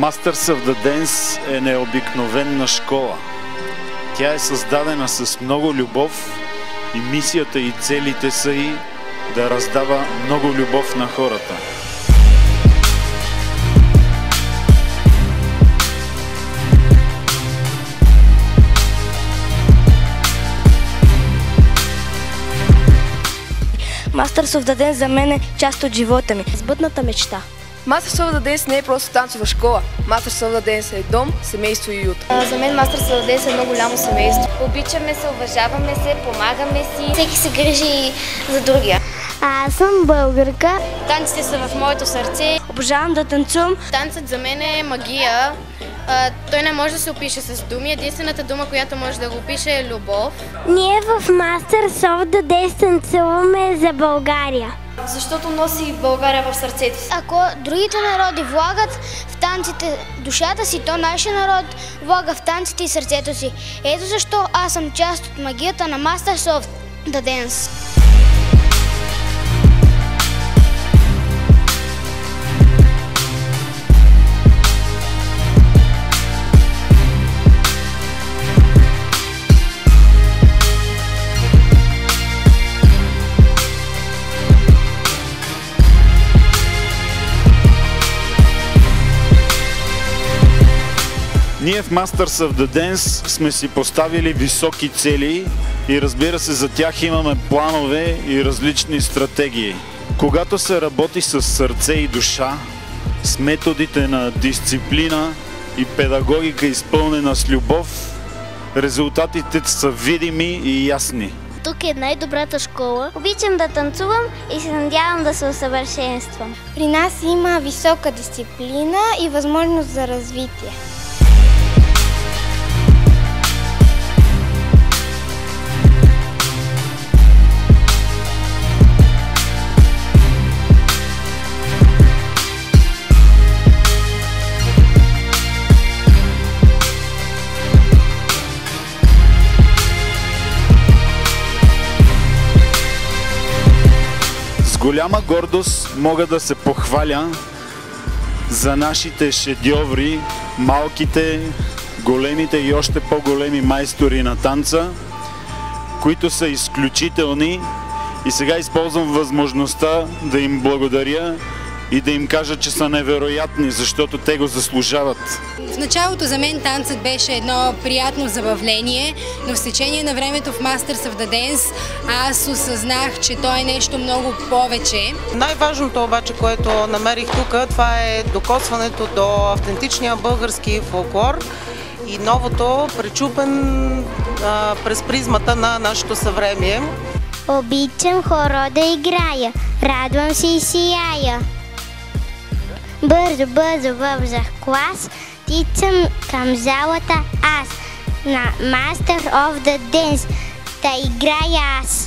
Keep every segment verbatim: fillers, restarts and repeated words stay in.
Masters of the Dance е необикновена школа. Тя е създадена с много любов и мисията и целите са и да раздава много любов на хората. Masters of the Dance за мен е част от живота ми. Сбъдната мечта. Masters of the Dance не е просто танцова школа. Masters of the Dance е дом, семейство и уют. За мен Masters of the Dance е много голямо семейство. Обичаме се, уважаваме се, помагаме си. Всеки се грижи за другия. Аз съм българка. Танците са в моето сърце. Обожавам да танцувам. Танцът за мен е магия. А, той не може да се опише с думи. Единствената дума, която може да го опише е любов. Ние в Masters of the Dance танцуваме за България. Защото носи България в сърцето си. Ако другите народи влагат в танците душата си, то нашия народ влага в танците и сърцето си. Ето защо аз съм част от магията на Masters of the Dance. Ние в Masters of the Dance сме си поставили високи цели и разбира се, за тях имаме планове и различни стратегии. Когато се работи с сърце и душа, с методите на дисциплина и педагогика, изпълнена с любов, резултатите са видими и ясни. Тук е най-добрата школа. Обичам да танцувам и се надявам да се усъвършенствам. При нас има висока дисциплина и възможност за развитие. С голяма гордост мога да се похваля за нашите шедьоври, малките, големите и още по-големи майстори на танца, които са изключителни, и сега използвам възможността да им благодаря и да им кажа, че са невероятни, защото те го заслужават. В началото за мен танцът беше едно приятно забавление, но в течение на времето в Masters of the Dance аз осъзнах, че то е нещо много повече. Най-важното обаче, което намерих тук, това е докосването до автентичния български фолклор и новото, пречупен а, през призмата на нашето съвремие. Обичам хоро да играя, радвам се и сияя. Бързо, бързо въвзах клас, тичам към залата аз. На Master of the Dance да играя аз.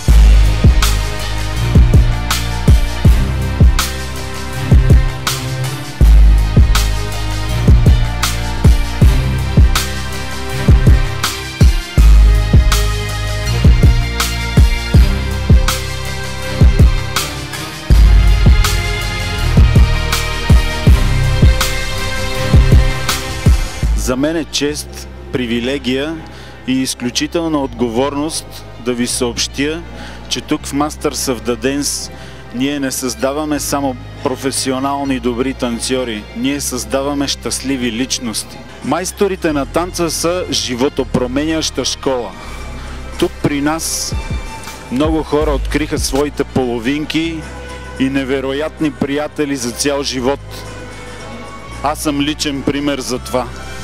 За мен е чест, привилегия и изключителна отговорност да ви съобщя, че тук в Masters of the Dance ние не създаваме само професионални добри танцори, ние създаваме щастливи личности. Майсторите на танца са животопроменяща школа. Тук при нас много хора откриха своите половинки и невероятни приятели за цял живот. Аз съм личен пример за това.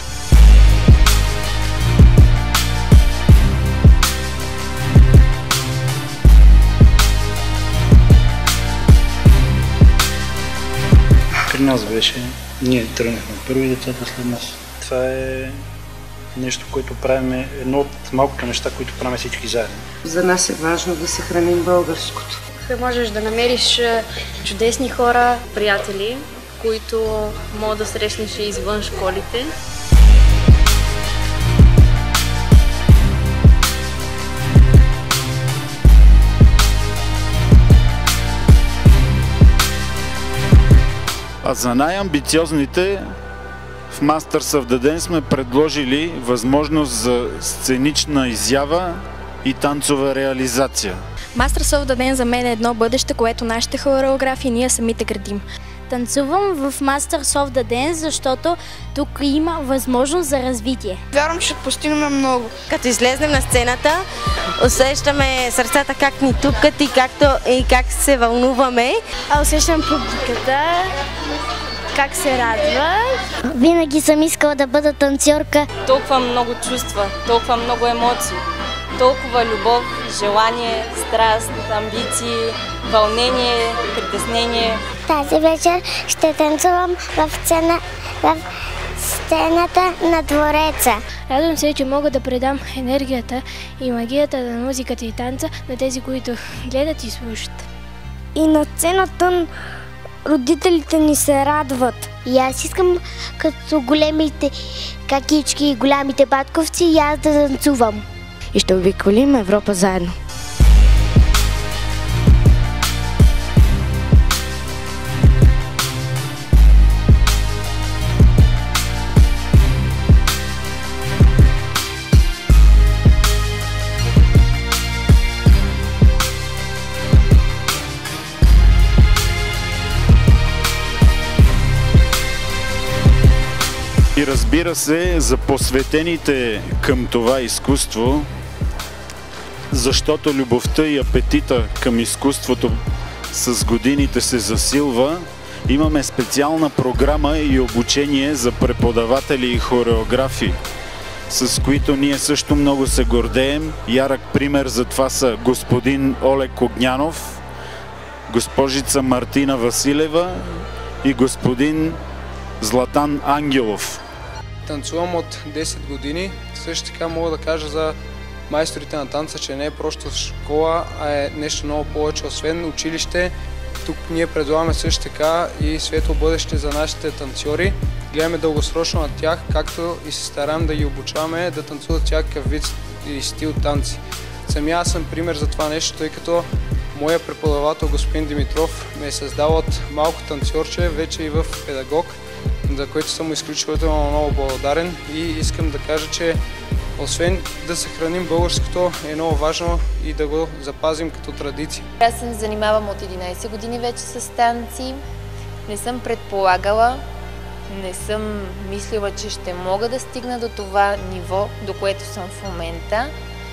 При нас беше, ние тръгнахме първи, децата след нас. Това е нещо, което правим, едно от малкото неща, които правим всички заедно. За нас е важно да съхраним българското. Можеш да намериш чудесни хора, приятели, които могат да срещнеш и извън школите. А за най-амбициозните Masters of the Dance сме предложили възможност за сценична изява и танцова реализация. Masters of the Dance за мен е едно бъдеще, което нашите хореографи ние самите градим. Танцувам в Masters of the Dance, защото тук има възможност за развитие. Вярвам, че ще постигнем много. Като излезнем на сцената, усещаме сърцата как ни тупкат и, както, и как се вълнуваме. А усещам публиката, как се радва. Винаги съм искала да бъда танцорка. Толкова много чувства, толкова много емоции, толкова любов, желание, страст, амбиции, вълнение, притеснение. Тази вечер ще танцувам в, сцена, в сцената на двореца. Радвам се, че мога да предам енергията и магията на музиката и танца на тези, които гледат и слушат. И на сцената родителите ни се радват. И аз искам като големите какички и голямите батковци и аз да танцувам. И ще обиколим Европа заедно. И разбира се, за посветените към това изкуство, защото любовта и апетита към изкуството с годините се засилва, имаме специална програма и обучение за преподаватели и хореографи, с които ние също много се гордеем. Ярък пример за това са господин Олег Огнянов, госпожица Мартина Василева и господин Златан Ангелов. Танцувам от десет години. Също така мога да кажа за майсторите на танца, че не е просто школа, а е нещо много повече. Освен училище, тук ние предлагаме също така и светло бъдеще за нашите танцори. Гледаме дългосрочно на тях, както и се стараем да ги обучаваме да танцуват всякакъв вид и стил танци. Самия аз съм пример за това нещо, тъй като моя преподавател господин Димитров ме е създал от малко танцорче, вече и в педагог, за което съм изключително много благодарен и искам да кажа, че освен да съхраним българското, е много важно и да го запазим като традиция. Аз се занимавам от единайсет години вече с танци. Не съм предполагала, не съм мислила, че ще мога да стигна до това ниво, до което съм в момента.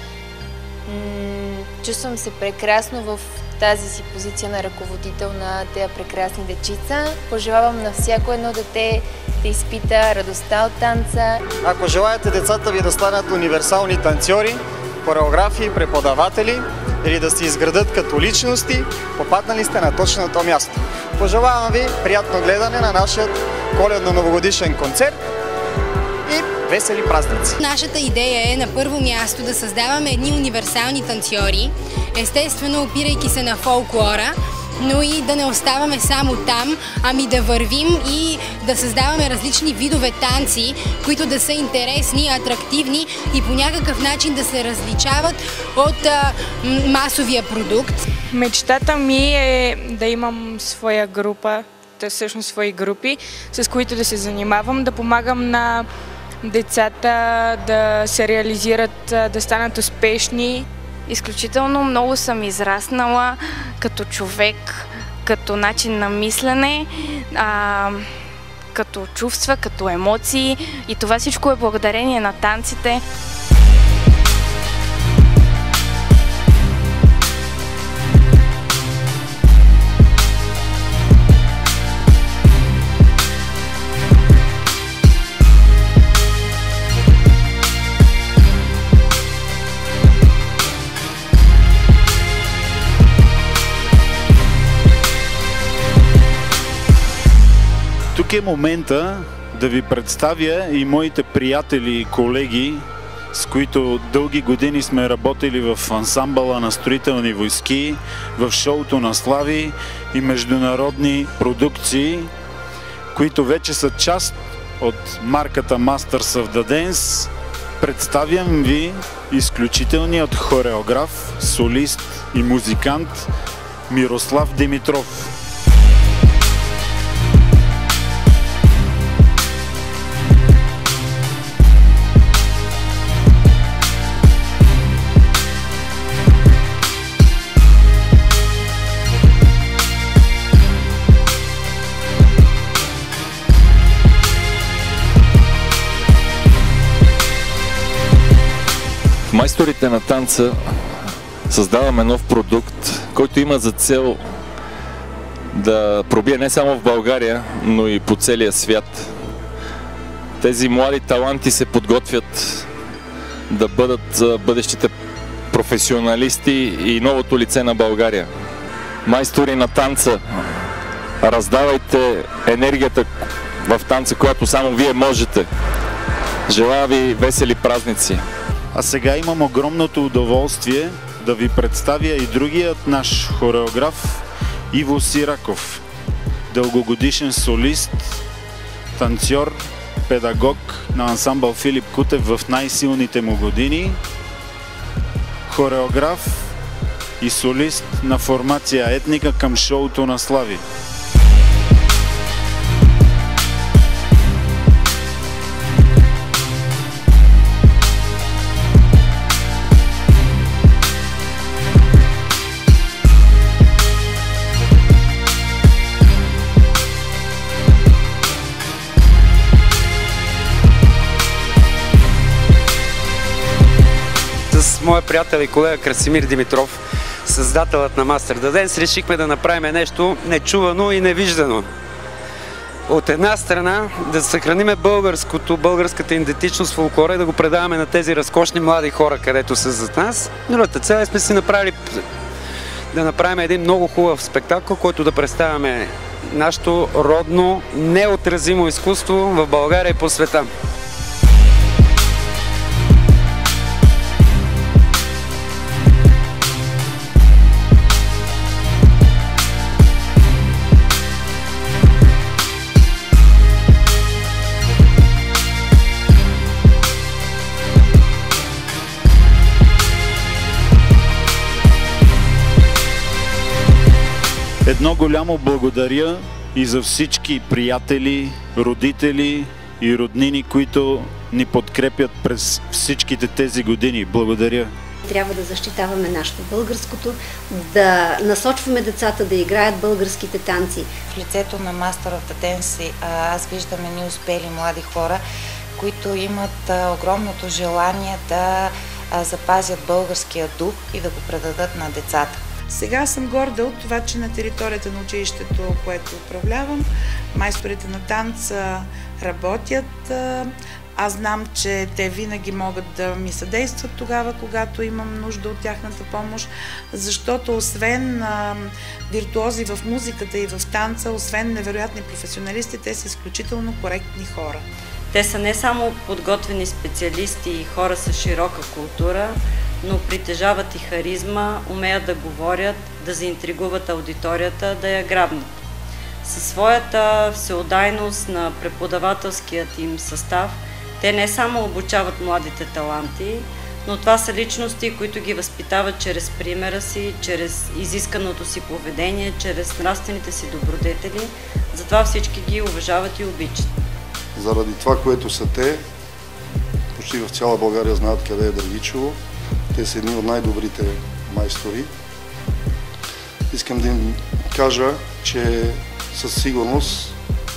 Чувствам се прекрасно в тази си позиция на ръководител на тези прекрасни дечица. Пожелавам на всяко едно дете да изпита радостта от танца. Ако желаете децата ви да станат универсални танцори, хореографи, преподаватели или да се изградат като личности, попаднали сте на точното място. Пожелавам ви приятно гледане на нашия коледно-новогодишен концерт и весели празници! Нашата идея е на първо място да създаваме едни универсални танцори, естествено опирайки се на фолклора, но и да не оставаме само там, ами да вървим и да създаваме различни видове танци, които да са интересни, атрактивни и по някакъв начин да се различават от а, масовия продукт. Мечтата ми е да имам своя група, всъщност свои групи, с които да се занимавам, да помагам на децата да се реализират, да станат успешни. Изключително много съм израснала като човек, като начин на мислене, а, като чувства, като емоции и това всичко е благодарение на танците. Тук е момента да ви представя и моите приятели и колеги, с които дълги години сме работили в ансамбъла на Строителни войски, в шоуто на Слави и международни продукции, които вече са част от марката Masters of the Dance. Представям ви изключителният хореограф, солист и музикант Мирослав Димитров. Майсторите на танца създаваме нов продукт, който има за цел да пробие не само в България, но и по целия свят. Тези млади таланти се подготвят да бъдат бъдещите професионалисти и новото лице на България. Майстори на танца, раздавайте енергията в танца, която само вие можете. Желая ви весели празници! А сега имам огромното удоволствие да ви представя и другият наш хореограф Иво Сираков. Дългогодишен солист, танцор, педагог на ансамбъл Филип Кутев в най-силните му години, хореограф и солист на формация Етника към шоуто на Слави. С моя приятел и колега Красимир Димитров, създателът на Master the Dance, решихме да направим нещо нечувано и невиждано. От една страна да съхраниме българското, българската идентичност, фолклора и да го предаваме на тези разкошни млади хора, където са зад нас. Другата цел е сме си направили да направим един много хубав спектакъл, който да представяме нашето родно, неотразимо изкуство в България и по света. Едно голямо благодаря и за всички приятели, родители и роднини, които ни подкрепят през всичките тези години. Благодаря. Трябва да защитаваме нашето българското, да насочваме децата да играят българските танци. В лицето на Master of the Dance аз виждам едни успели млади хора, които имат огромното желание да запазят българския дух и да го предадат на децата. Сега съм горда от това, че на територията на училището, което управлявам, майсторите на танца работят. Аз знам, че те винаги могат да ми съдействат тогава, когато имам нужда от тяхната помощ, защото освен а, виртуози в музиката и в танца, освен невероятни професионалисти, те са изключително коректни хора. Те са не само подготвени специалисти и хора с широка култура, но притежават и харизма, умеят да говорят, да заинтригуват аудиторията, да я грабнат. Със своята всеотдайност на преподавателският им състав, те не само обучават младите таланти, но това са личности, които ги възпитават чрез примера си, чрез изисканото си поведение, чрез нравствените си добродетели. Затова всички ги уважават и обичат. Заради това, което са те, почти в цяла България знаят къде е Драгичево. Те са едни от най-добрите майстори. Искам да им кажа, че със сигурност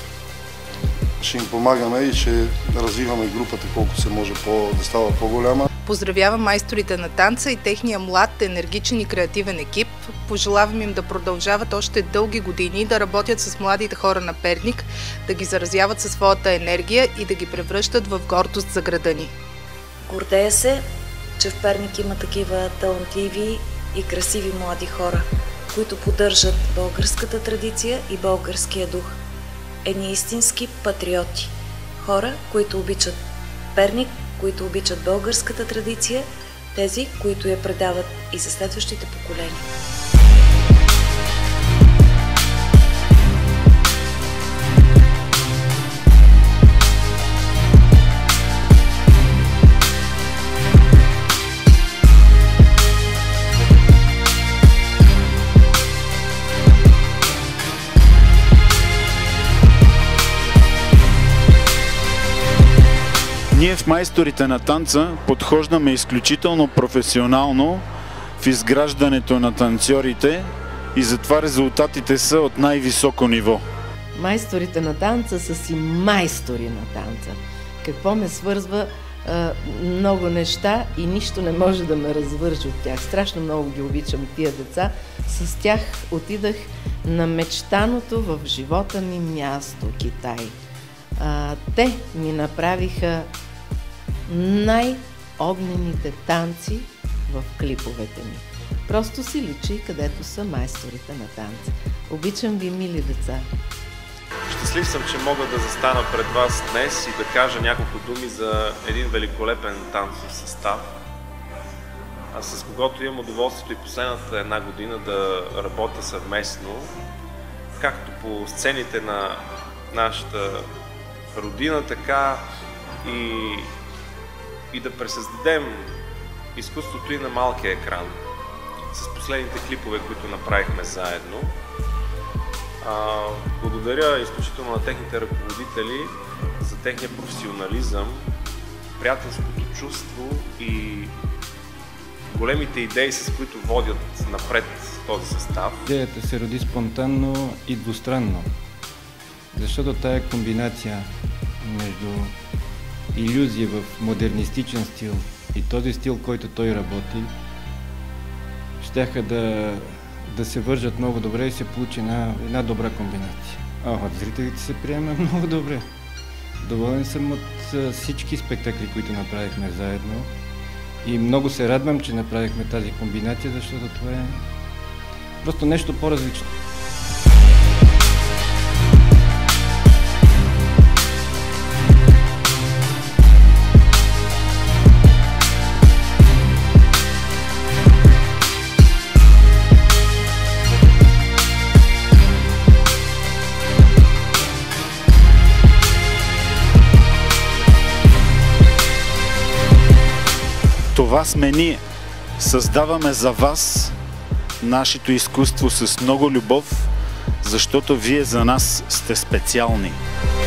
ще им помагаме и ще развиваме групата колко се може по, да става по-голяма. Поздравявам майсторите на танца и техния млад, енергичен и креативен екип. Пожелавам им да продължават още дълги години да работят с младите хора на Перник, да ги заразяват със своята енергия и да ги превръщат в гордост за града ни. Гордея се, че в Перник има такива талантливи и красиви млади хора, които поддържат българската традиция и българския дух. Едни истински патриоти. Хора, които обичат Перник, които обичат българската традиция, тези, които я предават и за следващите поколения. Ние в майсторите на танца подхождаме изключително професионално в изграждането на танцорите и затова резултатите са от най-високо ниво. Майсторите на танца са си майстори на танца. Какво ме свързва а, много неща и нищо не може да ме развържи от тях. Страшно много ги обичам тия деца. С тях отидах на мечтаното в живота ми място – Китай. А, те ми направиха най-огнените танци в клиповете ми. Просто си личи където са майсторите на танца. Обичам ви, мили деца! Щастлив съм, че мога да застана пред вас днес и да кажа няколко думи за един великолепен танцов състав, а с когото имам удоволствието и последната една година да работя съвместно, както по сцените на нашата родина, така и, и да пресъздадем изкуството и на малкия екран с последните клипове, които направихме заедно. А, благодаря изключително на техните ръководители за техния професионализъм, приятелското чувство и големите идеи, с които водят напред този състав. Идеята се роди спонтанно и двустранно, защото тая комбинация между илюзия в модернистичен стил и този стил, който той работи, щяха да, да се вържат много добре и се получи една, една добра комбинация. А, от зрителите се приема много добре. Доволен съм от всички спектакли, които направихме заедно и много се радвам, че направихме тази комбинация, защото това е просто нещо по-различно. Това сме ние. Създаваме за вас нашето изкуство с много любов, защото вие за нас сте специални.